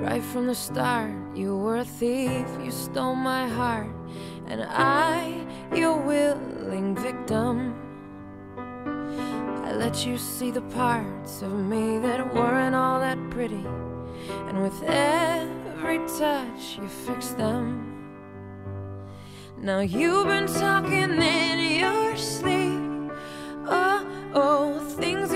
Right from the start, you were a thief, you stole my heart, and I, your willing victim. I let you see the parts of me that weren't all that pretty, and with every touch you fixed them. Now you've been talking in your sleep, oh, things